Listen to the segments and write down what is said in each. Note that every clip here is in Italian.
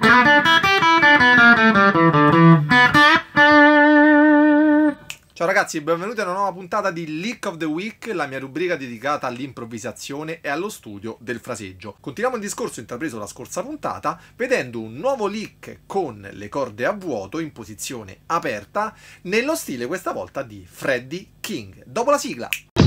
Ciao ragazzi, benvenuti a una nuova puntata di Lick of the Week, la mia rubrica dedicata all'improvvisazione e allo studio del fraseggio. Continuiamo il discorso intrapreso la scorsa puntata, vedendo un nuovo lick con le corde a vuoto in posizione aperta, nello stile questa volta di Freddie King. Dopo la sigla!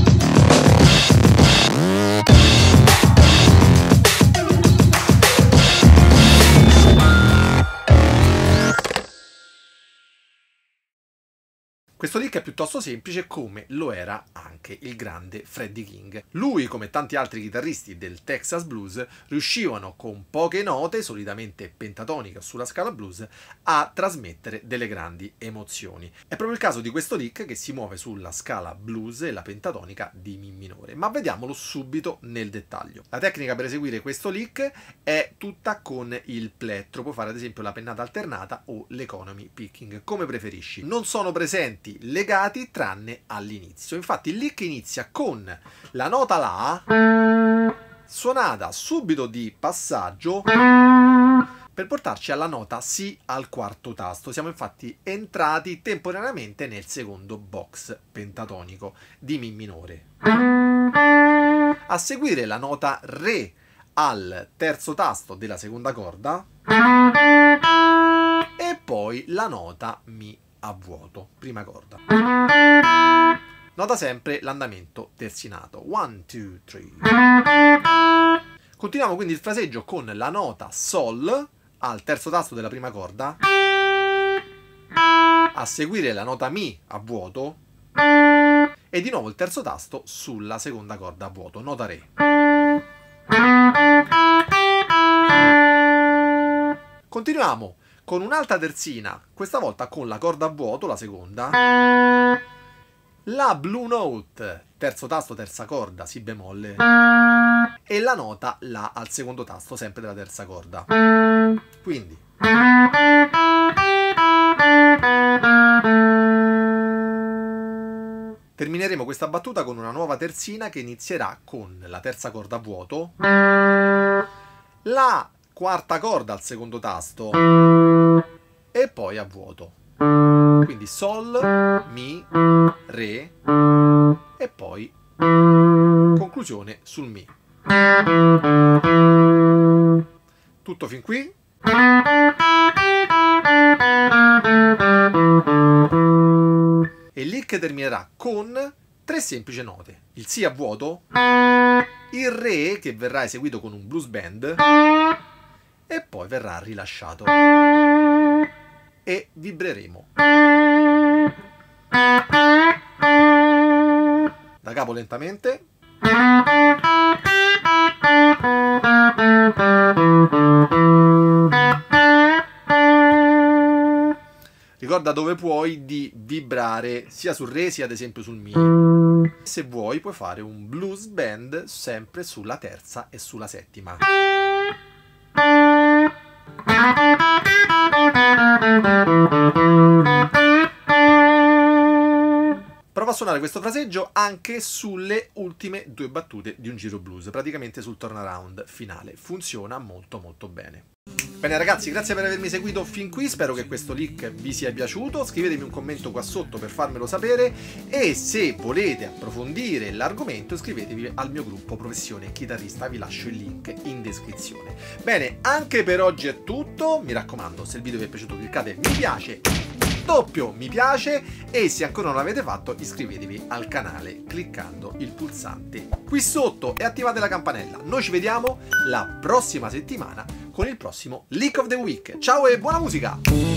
Questo lick è piuttosto semplice, come lo era anche il grande Freddie King. Lui, come tanti altri chitarristi del Texas Blues, riuscivano con poche note, solitamente pentatoniche o sulla scala blues, a trasmettere delle grandi emozioni. È proprio il caso di questo lick, che si muove sulla scala blues e la pentatonica di Mi minore, ma vediamolo subito nel dettaglio. La tecnica per eseguire questo lick è tutta con il plettro, puoi fare ad esempio la pennata alternata o l'economy picking, come preferisci. Non sono presenti legati tranne all'inizio. Infatti il lick inizia con la nota La suonata subito di passaggio per portarci alla nota Si al quarto tasto. Siamo infatti entrati temporaneamente nel secondo box pentatonico di Mi minore. A seguire la nota Re al terzo tasto della seconda corda e poi la nota Mi a vuoto, prima corda. Nota sempre l'andamento terzinato. 1, 2, 3. Continuiamo quindi il fraseggio con la nota Sol al terzo tasto della prima corda, a seguire la nota Mi a vuoto e di nuovo il terzo tasto sulla seconda corda a vuoto, nota Re. Continuiamo con un'alta terzina, questa volta con la corda a vuoto, la seconda, la Blue Note, terzo tasto, terza corda, Si bemolle, e la nota La al secondo tasto, sempre della terza corda. Quindi termineremo questa battuta con una nuova terzina che inizierà con la terza corda a vuoto, la quarta corda al secondo tasto e poi a vuoto. Quindi Sol, Mi, Re e poi conclusione sul Mi. Tutto fin qui. E il lick terminerà con tre semplici note: il Si a vuoto, il Re che verrà eseguito con un blues band e poi verrà rilasciato e vibreremo da capo lentamente. Ricorda, dove puoi, di vibrare sia sul Re sia ad esempio sul Mi. Se vuoi puoi fare un blues band sempre sulla terza e sulla settima. Prova a suonare questo fraseggio anche sulle ultime due battute di un giro blues, praticamente sul turnaround finale. Funziona molto molto bene. Bene ragazzi, grazie per avermi seguito fin qui, spero che questo lick vi sia piaciuto, scrivetemi un commento qua sotto per farmelo sapere e se volete approfondire l'argomento iscrivetevi al mio gruppo Professione Chitarrista, vi lascio il link in descrizione. Bene, anche per oggi è tutto, mi raccomando, se il video vi è piaciuto cliccate mi piace, doppio mi piace e se ancora non l'avete fatto iscrivetevi al canale cliccando il pulsante qui sotto e attivate la campanella. Noi ci vediamo la prossima settimana con il prossimo Lick of the Week. Ciao e buona musica!